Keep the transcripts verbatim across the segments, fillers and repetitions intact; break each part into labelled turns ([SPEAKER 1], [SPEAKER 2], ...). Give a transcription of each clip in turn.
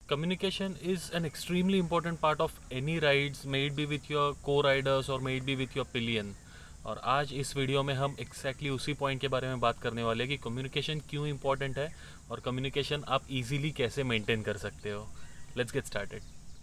[SPEAKER 1] Communication is an extremely important part of any rides, may it be with your co-riders or may it be with your pillion. और आज इस video में हम exactly exactly उसी point के बारे में बात करने वाले हैं कि कम्युनिकेशन क्यों इम्पोर्टेंट है और कम्युनिकेशन आप इजीली कैसे मेंटेन कर सकते हो. Let's get started.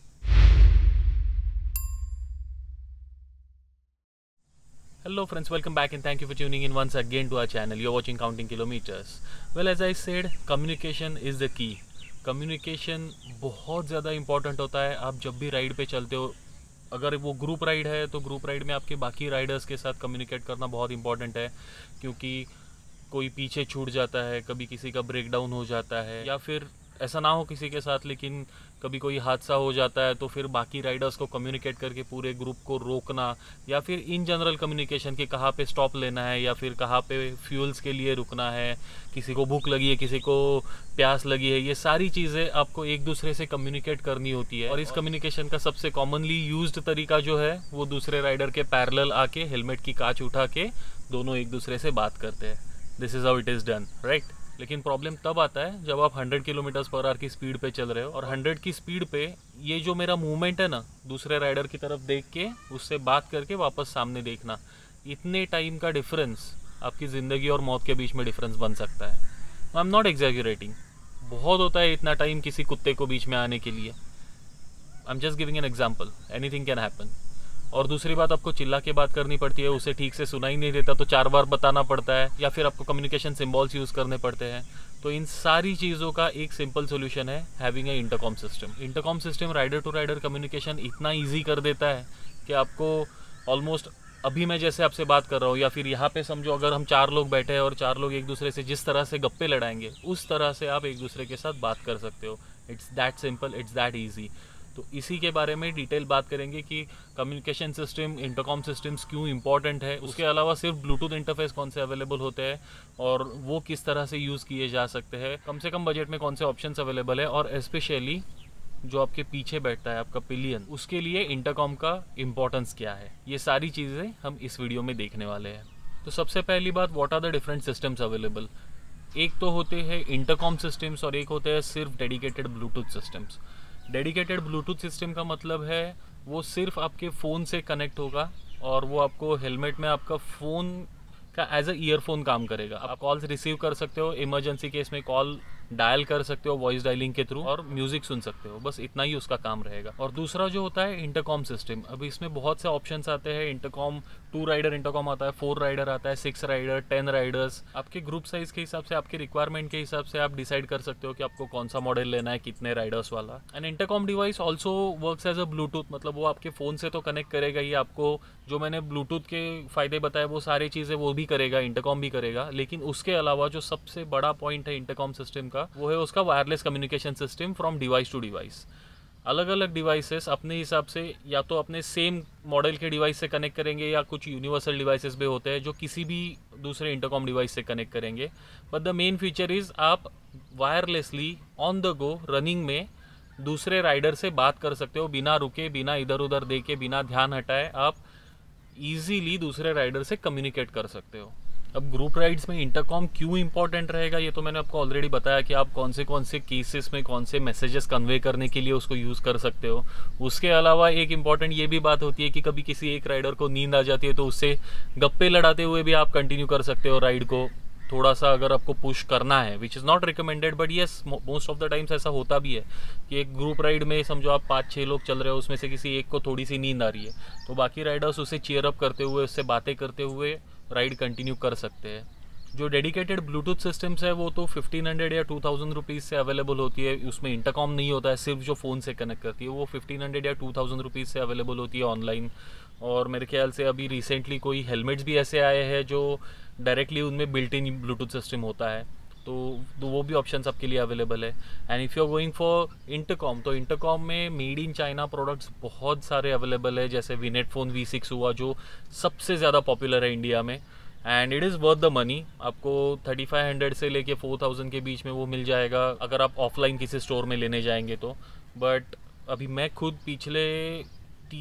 [SPEAKER 1] Hello friends, welcome back and thank you for tuning in once again to our channel. You're watching Counting Kilometers. Well, as I said, communication is the key. Communication बहुत ज़्यादा important होता है. आप जब भी ride पे चलते हो, अगर वो ग्रुप राइड है तो ग्रुप राइड में आपके बाकी राइडर्स के साथ कम्युनिकेट करना बहुत इम्पॉर्टेंट है, क्योंकि कोई पीछे छूट जाता है, कभी किसी का ब्रेक डाउन हो जाता है, या फिर ऐसा ना हो किसी के साथ लेकिन कभी कोई हादसा हो जाता है तो फिर बाकी राइडर्स को कम्युनिकेट करके पूरे ग्रुप को रोकना, या फिर इन जनरल कम्युनिकेशन कि कहाँ पे स्टॉप लेना है या फिर कहाँ पे फ्यूल्स के लिए रुकना है, किसी को भूख लगी है, किसी को प्यास लगी है, ये सारी चीज़ें आपको एक दूसरे से कम्युनिकेट करनी होती है. और इस कम्युनिकेशन का सबसे कॉमनली यूज्ड तरीका जो है वो दूसरे राइडर के पैरेलल आके हेलमेट की कांच उठा के दोनों एक दूसरे से बात करते हैं. This is how it is done, right. लेकिन प्रॉब्लम तब आता है जब आप हंड्रेड किलोमीटर्स पर आवर की स्पीड पे चल रहे हो, और हंड्रेड की स्पीड पे ये जो मेरा मूवमेंट है ना, दूसरे राइडर की तरफ देख के उससे बात करके वापस सामने देखना, इतने टाइम का डिफरेंस आपकी ज़िंदगी और मौत के बीच में डिफरेंस बन सकता है. आई एम नॉट एग्जैगरेटिंग, बहुत होता है इतना टाइम किसी कुत्ते को बीच में आने के लिए. I am just giving an example, anything can happen. और दूसरी बात, आपको चिल्ला के बात करनी पड़ती है, उसे ठीक से सुनाई नहीं देता तो चार बार बताना पड़ता है, या फिर आपको कम्युनिकेशन सिंबल्स यूज़ करने पड़ते हैं. तो इन सारी चीज़ों का एक सिंपल सोल्यूशन है having a intercom system. Intercom system rider to rider communication इतना ईजी कर देता है कि आपको ऑलमोस्ट अभी मैं जैसे आपसे बात कर रहा हूँ, या फिर यहाँ पे समझो अगर हम चार लोग बैठे हैं और चार लोग एक दूसरे से जिस तरह से गप्पे लड़ाएंगे उस तरह से आप एक दूसरे के साथ बात कर सकते हो. It's that simple, it's that easy. तो इसी के बारे में डिटेल बात करेंगे कि कम्युनिकेशन सिस्टम, इंटरकॉम सिस्टम्स क्यों इंपॉर्टेंट है. उसके अलावा सिर्फ ब्लूटूथ इंटरफेस कौन से अवेलेबल होते हैं और वो किस तरह से यूज़ किए जा सकते हैं, कम से कम बजट में कौन से ऑप्शंस अवेलेबल है, और स्पेशली जो आपके पीछे बैठता है आपका पिलियन, उसके लिए इंटरकॉम का इम्पोर्टेंस क्या है, ये सारी चीज़ें हम इस वीडियो में देखने वाले हैं. तो सबसे पहली बात, what are the different systems available. एक तो होते हैं इंटरकॉम सिस्टम्स और एक होते हैं सिर्फ dedicated Bluetooth systems. Dedicated Bluetooth system का मतलब है वो सिर्फ आपके फ़ोन से कनेक्ट होगा और वो आपको हेलमेट में आपका फ़ोन का एज अ ईयरफोन काम करेगा. आप कॉल्स रिसीव कर सकते हो, इमरजेंसी केस में कॉल डायल कर सकते हो वॉइस डायलिंग के थ्रू, और म्यूजिक सुन सकते हो. बस इतना ही उसका काम रहेगा. और दूसरा जो होता है इंटरकॉम सिस्टम, अभी इसमें बहुत से ऑप्शंस आते हैं. इंटरकॉम टू राइडर इंटरकॉम आता है, फोर राइडर आता है, सिक्स राइडर, टेन राइडर्स. आपके ग्रुप साइज के हिसाब से, आपके रिक्वायरमेंट के हिसाब से आप डिसाइड कर सकते हो कि आपको कौन सा मॉडल लेना है, कितने राइडर्स वाला. And intercom device also works as a Bluetooth, मतलब वो आपके फ़ोन से तो कनेक्ट करेगा ही, आपको जो मैंने ब्लूटूथ के फ़ायदे बताए वो सारी चीज़ें वो भी करेगा, इंटरकॉम भी करेगा. लेकिन उसके अलावा जो सबसे बड़ा पॉइंट है इंटरकॉम सिस्टम का, वो है उसका wireless communication system from device to device. अलग अलग डिवाइसेस अपने हिसाब से या तो अपने सेम मॉडल के डिवाइस से कनेक्ट करेंगे, या कुछ यूनिवर्सल डिवाइसेस भी होते हैं जो किसी भी दूसरे इंटरकॉम डिवाइस से कनेक्ट करेंगे. But the main feature is आप wirelessly on the go running में दूसरे राइडर से बात कर सकते हो, बिना रुके, बिना इधर उधर देखे, बिना ध्यान हटाए आप ईजीली दूसरे राइडर से कम्युनिकेट कर सकते हो. अब ग्रुप राइड्स में इंटरकॉम क्यों इंपॉर्टेंट रहेगा ये तो मैंने आपको ऑलरेडी बताया कि आप कौन से कौन से केसेस में कौन से मैसेजेस कन्वे करने के लिए उसको यूज़ कर सकते हो. उसके अलावा एक इम्पॉर्टेंट ये भी बात होती है कि कभी किसी एक राइडर को नींद आ जाती है तो उससे गप्पे लड़ाते हुए भी आप कंटिन्यू कर सकते हो राइड को. थोड़ा सा अगर आपको पुश करना है, which is not recommended, but yes most of the times ऐसा होता भी है कि एक ग्रुप राइड में समझो आप पाँच छः लोग चल रहे हो, उसमें से किसी एक को थोड़ी सी नींद आ रही है तो बाकी राइडर्स उसे चीयर अप करते हुए, उससे बातें करते हुए राइड कंटिन्यू कर सकते हैं. जो डेडिकेटेड ब्लूटूथ सिस्टम्स है वो तो फिफ्टीन हंड्रेड या टू थाउजेंड रुपीज़ से अवेलेबल होती है. उसमें इंटरकॉम नहीं होता है, सिर्फ जो फ़ोन से कनेक्ट करती है वो फिफ्टीन हंड्रेड या टू थाउजेंड रुपीज़ से अवेलेबल होती है ऑनलाइन. और मेरे ख्याल से अभी रिसेंटली कोई हेलमेट्स भी ऐसे आए हैं जो डायरेक्टली उनमें बिल्ट इन ब्लूटूथ सिस्टम होता है, तो, तो वो भी ऑप्शंस आपके लिए अवेलेबल है. And if you are going for intercom, तो इंटरकॉम में मेड इन चाइना प्रोडक्ट्स बहुत सारे अवेलेबल है, जैसे विनेट फोन वी सिक्स हुआ जो सबसे ज़्यादा पॉपुलर है इंडिया में. And it is worth the money. आपको थर्टी फाइव हंड्रेड से लेके फोर थाउजेंड के बीच में वो मिल जाएगा अगर आप ऑफलाइन किसी स्टोर में लेने जाएंगे तो. बट अभी मैं खुद पिछले तीन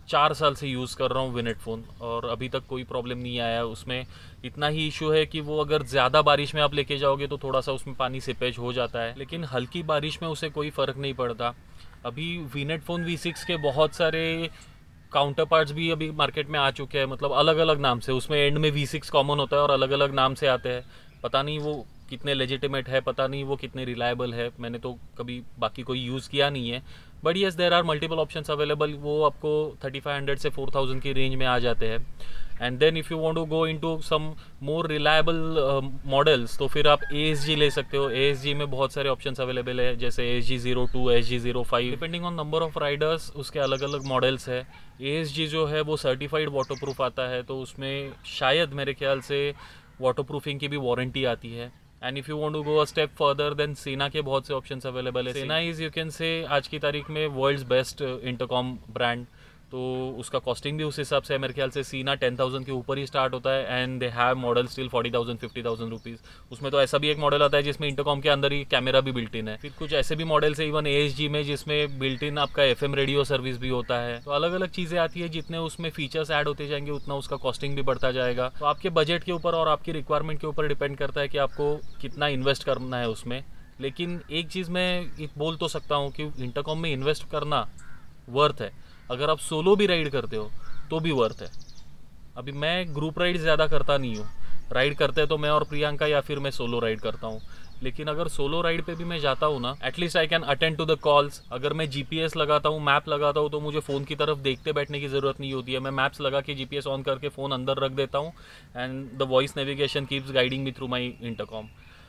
[SPEAKER 1] चार साल से यूज़ कर रहा हूँ विनेट फ़ोन और अभी तक कोई प्रॉब्लम नहीं आया उसमें। इतना ही इशू है कि वो अगर ज़्यादा बारिश में आप लेके जाओगे तो थोड़ा सा उसमें पानी सिपेज हो जाता है, लेकिन हल्की बारिश में उसे कोई फ़र्क नहीं पड़ता। अभी विनेट फ़ोन वी सिक्स के बहुत सारे काउंटर पार्ट्स भी अभी मार्केट में आ चुके हैं, मतलब अलग अलग नाम से। उसमें एंड में वी सिक्स कॉमन होता है और अलग अलग नाम से आते हैं। पता नहीं वो कितने लेजिटिमेट है, पता नहीं वो कितने रिलायबल है, मैंने तो कभी बाकी कोई यूज़ किया नहीं है। But yes there are multiple options available. वो आपको थर्टी फाइव हंड्रेड से फोर थाउजेंड की रेंज में आ जाते हैं। And then if you want to go into some more reliable models तो फिर आप ए एस जी ले सकते हो। ए एस जी में बहुत सारे ऑप्शंस अवेलेबल है, जैसे A S G zero two, A S G zero five, depending on number of riders उसके अलग अलग मॉडल्स है। ए एस जी जो है वो सर्टिफाइड वाटरप्रूफ आता है, तो उसमें शायद मेरे ख्याल से वाटरप्रूफिंग की भी वारंटी आती है। And if you want to go a step further then Sena के बहुत से ऑप्शंस अवेलेबल है। सीना इज़ यू कैन से आज की तारीख में वर्ल्ड्स बेस्ट इंटरकॉम ब्रांड, तो उसका कॉस्टिंग भी उस हिसाब से है। मेरे ख्याल से सीना टेन थाउजेंड के ऊपर ही स्टार्ट होता है and they have model still forty thousand fifty thousand rupees. उसमें तो ऐसा भी एक मॉडल आता है जिसमें इंटरकॉम के अंदर ही कैमरा भी बिल्ट इन है। फिर कुछ ऐसे भी मॉडल्स है इवन ए एस जी में जिसमें बिल्ट इन आपका एफ एम रेडियो सर्विस भी होता है। तो अलग अलग चीज़ें आती है, जितने उसमें फीचर्स ऐड होते जाएंगे उतना उसका कॉस्टिंग भी बढ़ता जाएगा। तो आपके बजट के ऊपर और आपकी रिक्वायरमेंट के ऊपर डिपेंड करता है कि आपको कितना इन्वेस्ट करना है उसमें। लेकिन एक चीज़ मैं बोल तो सकता हूँ कि इंटरकॉम में इन्वेस्ट करना वर्थ है। अगर आप सोलो भी राइड करते हो तो भी वर्थ है। अभी मैं ग्रुप राइड ज़्यादा करता नहीं हूँ, राइड करते हैं तो मैं और प्रियंका या फिर मैं सोलो राइड करता हूँ। लेकिन अगर सोलो राइड पे भी मैं जाता हूँ ना, at least I can attend to the calls. अगर मैं जीपीएस लगाता हूँ, मैप लगाता हूँ, तो मुझे फ़ोन की तरफ देखते बैठने की ज़रूरत नहीं होती है। मैं मैप्स लगा के जीपीएस ऑन करके फ़ोन अंदर रख देता हूँ and the voice navigation keeps guiding me through my intercom.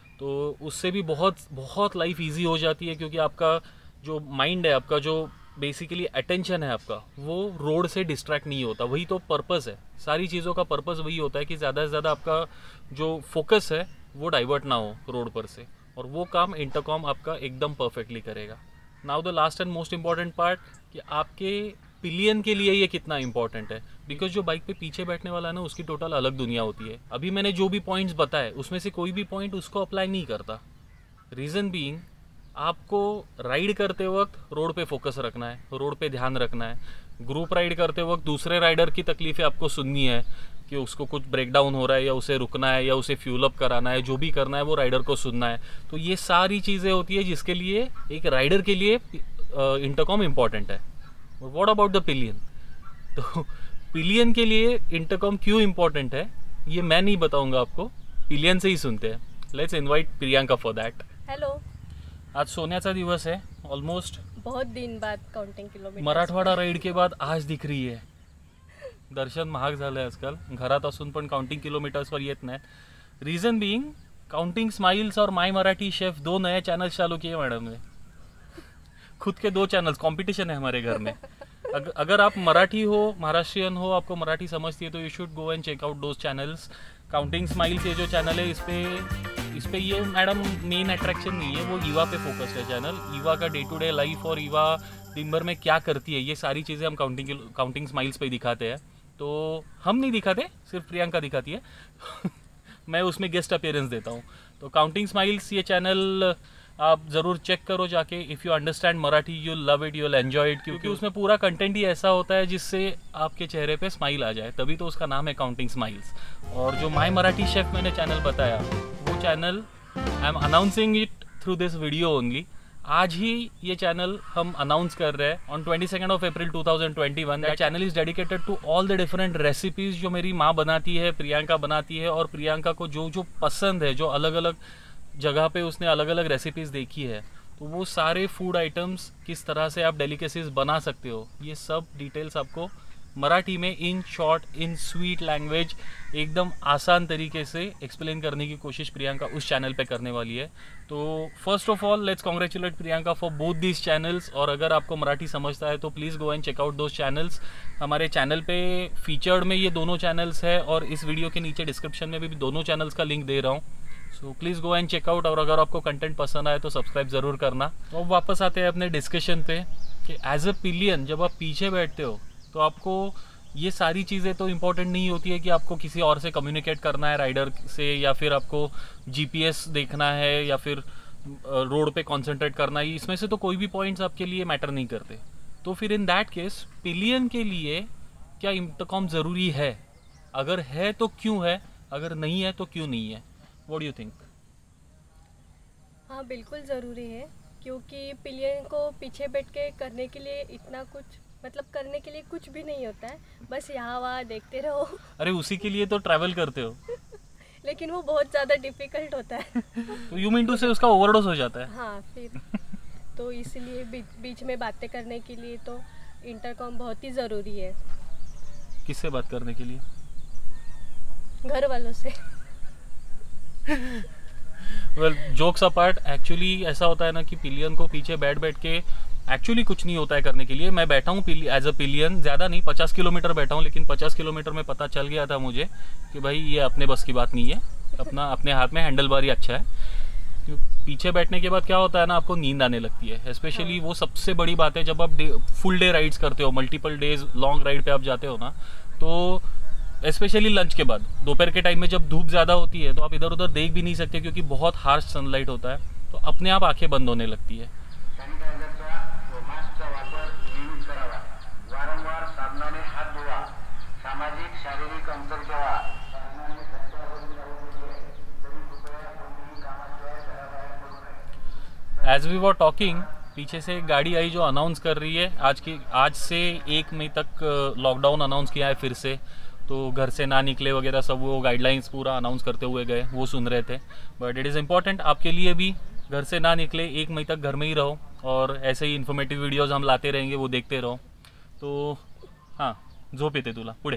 [SPEAKER 1] तो उससे भी बहुत बहुत लाइफ ईजी हो जाती है, क्योंकि आपका जो माइंड है, आपका जो बेसिकली अटेंशन है आपका, वो रोड से डिस्ट्रैक्ट नहीं होता। वही तो पर्पस है, सारी चीज़ों का पर्पस वही होता है कि ज़्यादा से ज़्यादा आपका जो फोकस है वो डाइवर्ट ना हो रोड पर से, और वो काम इंटरकॉम आपका एकदम परफेक्टली करेगा। Now the last and most important part, कि आपके पिलियन के लिए ये कितना इंपॉर्टेंट है। बिकॉज जो बाइक पे पीछे बैठने वाला है ना, उसकी टोटल अलग दुनिया होती है। अभी मैंने जो भी पॉइंट्स बताए उसमें से कोई भी पॉइंट उसको अप्लाई नहीं करता। रीज़न बीइंग, आपको राइड करते वक्त रोड पे फोकस रखना है, रोड पे ध्यान रखना है। ग्रुप राइड करते वक्त दूसरे राइडर की तकलीफ़ें आपको सुननी है कि उसको कुछ ब्रेकडाउन हो रहा है या उसे रुकना है या उसे फ्यूल अप कराना है, जो भी करना है वो राइडर को सुनना है। तो ये सारी चीज़ें होती है जिसके लिए एक राइडर के लिए इंटरकॉम इम्पॉर्टेंट है। What about the pillion? तो पिलियन के लिए इंटरकॉम क्यों इम्पॉर्टेंट है ये मैं नहीं बताऊंगा आपको, पिलियन से ही सुनते हैं। Let's invite Priyanka for that.
[SPEAKER 2] Hello.
[SPEAKER 1] आज सोन्याचा दिवस है, ऑलमोस्ट
[SPEAKER 2] बहुत दिन बाद काउंटिंग किलोमीटर
[SPEAKER 1] मराठवाडा राईड के बाद आज दिख रही है। दर्शन महाग झालं आहे आजकाल, घरात असून पण काउंटिंग किलोमीटर्सवर येत नाहीत। रीज़न बीइंग, काउंटिंग स्माइल्स और माय मराठी शेफ दो नए चैनल्स चालू किए मैडम ने। खुद के दो चैनल्स, कंपटीशन है हमारे घर में। अगर अगर आप मराठी हो, महाराष्ट्रियन हो, आपको मराठी समझती है तो you should go and check out those channels. Counting smiles ये जो चैनल है, इस पे इस पे ये मैडम मेन अट्रैक्शन नहीं है, वो ईवा पे फोकस्ड है चैनल। ईवा का डे टू डे लाइफ और ईवा दिन भर में क्या करती है, ये सारी चीज़ें हम काउंटिंग काउंटिंग स्माइल्स पे दिखाते हैं। तो हम नहीं दिखाते, सिर्फ प्रियंका दिखाती है। मैं उसमें गेस्ट अपीयरेंस देता हूँ। तो काउंटिंग स्माइल्स ये चैनल आप ज़रूर चेक करो जाके। If you understand Marathi you love it, you will enjoy it, क्योंकि उसमें पूरा कंटेंट ही ऐसा होता है जिससे आपके चेहरे पे स्माइल आ जाए, तभी तो उसका नाम है काउंटिंग स्माइल्स। और जो माय मराठी शेफ मैंने चैनल बताया, वो channel I am announcing it through this video only. आज ही ये चैनल हम अनाउंस कर रहे हैं on twenty second of April two thousand twenty one. That channel is dedicated to all the different recipes जो मेरी माँ बनाती है, प्रियंका बनाती है, और प्रियंका को जो जो पसंद है, जो अलग अलग जगह पे उसने अलग अलग रेसिपीज़ देखी है, तो वो सारे फूड आइटम्स किस तरह से आप डेलिकेसीज बना सकते हो, ये सब डिटेल्स आपको मराठी में in short, in sweet language, एकदम आसान तरीके से एक्सप्लेन करने की कोशिश प्रियंका उस चैनल पे करने वाली है। तो first of all let's congratulate Priyanka for both these channels. और अगर आपको मराठी समझता है तो please go and check out those channels. हमारे चैनल पे फीचर्ड में ये दोनों चैनल्स है, और इस वीडियो के नीचे डिस्क्रिप्शन में भी दोनों चैनल्स का लिंक दे रहा हूँ। So please go and check out. और अगर आपको कंटेंट पसंद आए तो सब्सक्राइब ज़रूर करना। तो अब वापस आते हैं अपने डिस्कशन पे कि एज अ पिलियन जब आप पीछे बैठते हो तो आपको ये सारी चीज़ें तो इम्पोर्टेंट नहीं होती है कि आपको किसी और से कम्युनिकेट करना है, राइडर से, या फिर आपको जीपीएस देखना है, या फिर रोड पे कंसंट्रेट करना है। इसमें से तो कोई भी पॉइंट्स आपके लिए मैटर नहीं करते। तो फिर इन दैट केस पिलियन के लिए क्या इंटरकॉम ज़रूरी है? अगर है तो क्यों है, अगर नहीं है तो क्यों नहीं है? What do you think?
[SPEAKER 2] हाँ बिल्कुल ज़रूरी है, क्योंकि पिलियन को पीछे बैठ के करने के लिए इतना कुछ मतलब करने के लिए कुछ भी नहीं होता है, बस यहाँ वहाँ देखते रहो।
[SPEAKER 1] अरे उसी के लिए तो ट्रैवल करते हो।
[SPEAKER 2] लेकिन वो बहुत ज़्यादा डिफिकल्ट होता है।
[SPEAKER 1] तो यू मीन टू से उसका ओवरडोज हो जाता है।
[SPEAKER 2] हाँ फिर तो इसलिए बी, बीच में बातें करने के लिए तो इंटरकॉम बहुत ही ज़रूरी है।
[SPEAKER 1] किससे बात करने के लिए?
[SPEAKER 2] घर वालों से।
[SPEAKER 1] वेल जोक्स अपार्ट, एक्चुअली ऐसा होता है ना कि पिलियन को पीछे बैठ बैठ के एक्चुअली कुछ नहीं होता है करने के लिए। मैं बैठा हूँ एज अ पिलियन, ज़्यादा नहीं, पचास किलोमीटर बैठा हूँ, लेकिन पचास किलोमीटर में पता चल गया था मुझे कि भाई ये अपने बस की बात नहीं है। अपना अपने हाथ में हैंडल बार ही अच्छा है। क्यों पीछे बैठने के बाद क्या होता है ना, आपको नींद आने लगती है। स्पेशली वो सबसे बड़ी बात है जब आप फुल डे राइड्स करते हो, मल्टीपल डेज लॉन्ग राइड पे आप जाते हो ना, तो स्पेशली लंच के बाद दोपहर के टाइम में जब धूप ज़्यादा होती है तो आप इधर उधर देख भी नहीं सकते क्योंकि बहुत हार्श सनलाइट होता है, तो अपने आप आंखें बंद होने लगती है। एज वी वर टॉकिंग, पीछे से एक गाड़ी आई जो अनाउंस कर रही है आज की आज से एक मई तक लॉकडाउन अनाउंस किया है फिर से, तो घर से ना निकले वगैरह सब वो गाइडलाइंस पूरा अनाउंस करते हुए गए, वो सुन रहे थे। बट इट इज़ इम्पॉर्टेंट आपके लिए भी, घर से ना निकले, एक मई तक घर में ही रहो और ऐसे ही इन्फॉर्मेटिव वीडियोस हम लाते रहेंगे, वो देखते रहो। तो हाँ, झोप येते तुला, पुढे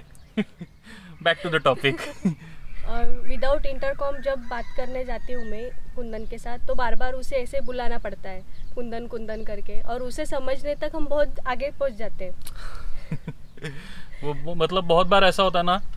[SPEAKER 1] बैक टू द टॉपिक।
[SPEAKER 2] और विदाउट इंटरकॉम जब बात करने जाती हूँ मैं कुंदन के साथ, तो बार बार उसे ऐसे बुलाना पड़ता है, कुंदन कुंदन करके, और उसे समझने तक हम बहुत आगे पहुँच जाते हैं।
[SPEAKER 1] वो, वो मतलब बहुत बार ऐसा होता है ना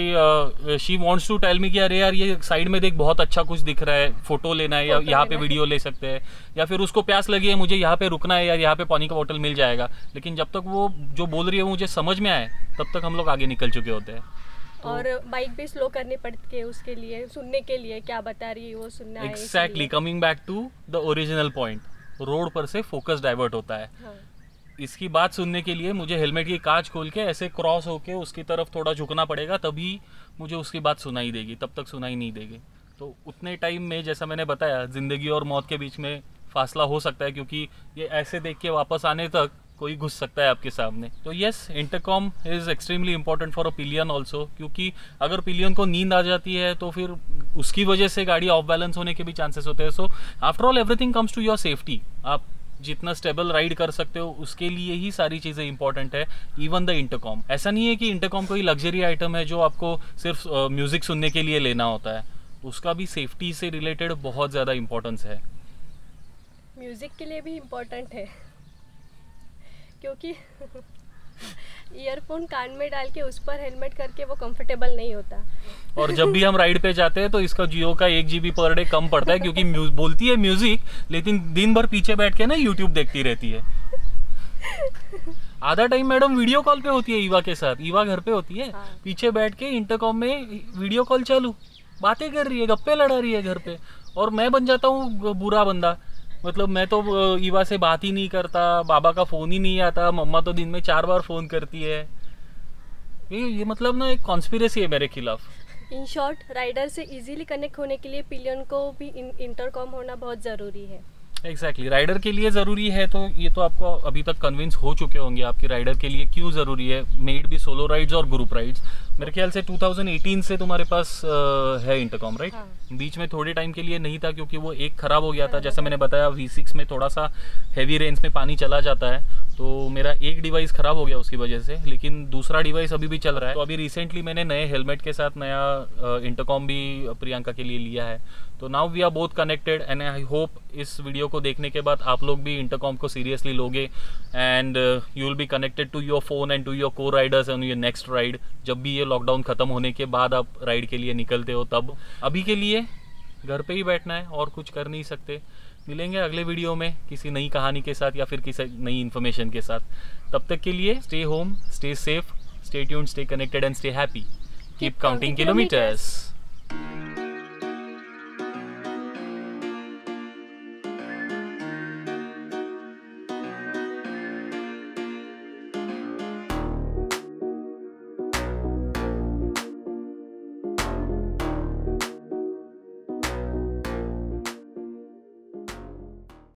[SPEAKER 1] कि she wants to tell me कि अरे यार ये साइड में देख बहुत अच्छा कुछ दिख रहा है, फोटो लेना है, या यहाँ पे वीडियो ले सकते हैं, या फिर उसको प्यास लगी है मुझे यहाँ पे रुकना है, यार यहाँ पे पानी का बोतल मिल जाएगा। लेकिन जब तक वो जो बोल रही है वो मुझे समझ में आए तब तक हम लोग आगे निकल चुके होते हैं।
[SPEAKER 2] तो और बाइक भी स्लो करनी पड़ती है उसके लिए, सुनने के लिए क्या बता रही है वो सुनना है।
[SPEAKER 1] Exactly, coming back to the original point, road पर से फोकस डाइवर्ट होता है।
[SPEAKER 2] हाँ।
[SPEAKER 1] इसकी बात सुनने के लिए मुझे हेलमेट की कांच खोल के ऐसे क्रॉस होके उसकी तरफ थोड़ा झुकना पड़ेगा, तभी मुझे उसकी बात सुनाई देगी, तब तक सुनाई नहीं देगी। तो उतने टाइम में जैसा मैंने बताया, ज़िंदगी और मौत के बीच में फासला हो सकता है, क्योंकि ये ऐसे देख के वापस आने तक कोई घुस सकता है आपके सामने। तो yes, intercom is extremely important for a pillion also, क्योंकि अगर पिलियन को नींद आ जाती है तो फिर उसकी वजह से गाड़ी ऑफ बैलेंस होने के भी चांसेस होते हैं। So after all everything comes to your safety. आप जितना स्टेबल राइड कर सकते हो उसके लिए ही सारी चीज़ें इंपॉर्टेंट है, इवन द इंटरकॉम। ऐसा नहीं है कि इंटरकॉम कोई लग्जरी आइटम है जो आपको सिर्फ म्यूज़िक सुनने के लिए लेना होता है, उसका भी सेफ्टी से रिलेटेड बहुत ज़्यादा इंपॉर्टेंस है।
[SPEAKER 2] म्यूज़िक के लिए भी इम्पोर्टेंट है, क्योंकि ईयरफोन कान में डाल के उस पर हेलमेट करके वो कंफर्टेबल नहीं होता।
[SPEAKER 1] और जब भी हम राइड पे जाते हैं तो इसका जियो का एक जीबी पर डे कम पड़ता है, क्योंकि बोलती है म्यूजिक लेकिन दिन भर पीछे बैठ के ना यूट्यूब देखती रहती है। आधा टाइम मैडम वीडियो कॉल पे होती है ईवा के साथ, ईवा घर पे होती है। हाँ। पीछे बैठ के इंटरकॉम में वीडियो कॉल चालू, बातें कर रही है, गप्पे लड़ा रही है घर पे, और मैं बन जाता हूँ बुरा बंदा। मतलब मैं तो ईवा से बात ही नहीं करता, बाबा का फ़ोन ही नहीं आता, मम्मा तो दिन में चार बार फ़ोन करती है। ये ये मतलब ना एक कॉन्स्पिरेसी है मेरे खिलाफ।
[SPEAKER 2] इन शॉर्ट, राइडर से इजीली कनेक्ट होने के लिए पिलियन को भी इंटरकॉम होना बहुत ज़रूरी है।
[SPEAKER 1] एग्जैक्टली, राइडर के लिए ज़रूरी है, तो ये तो आपको अभी तक कन्विंस हो चुके होंगे आपकी राइडर के लिए क्यों ज़रूरी है। मेड भी सोलो राइड्स और ग्रुप राइड्स, मेरे ख्याल से दो हज़ार अठारह से तुम्हारे पास आ, है इंटरकॉम, राइट? हाँ। बीच में थोड़े टाइम के लिए नहीं था क्योंकि वो एक ख़राब हो गया था। जैसा मैंने बताया, वी सिक्स में थोड़ा सा हैवी रेंज में पानी चला जाता है, तो मेरा एक डिवाइस ख़राब हो गया उसकी वजह से, लेकिन दूसरा डिवाइस अभी भी चल रहा है। तो अभी रिसेंटली मैंने नए हेलमेट के साथ नया इंटरकॉम भी प्रियंका के लिए लिया है। तो now we are both connected, and I hope इस वीडियो को देखने के बाद आप लोग भी इंटरकॉम को सीरियसली लोगे, and you will be connected to your phone and to your co-riders on your next ride, जब भी ये लॉकडाउन ख़त्म होने के बाद आप राइड के लिए निकलते हो तब। अभी के लिए घर पे ही बैठना है और कुछ कर नहीं सकते। मिलेंगे अगले वीडियो में किसी नई कहानी के साथ या फिर किसी नई इन्फॉर्मेशन के साथ। तब तक के लिए stay home, stay safe, stay tuned, stay connected and stay happy. Keep counting kilometres.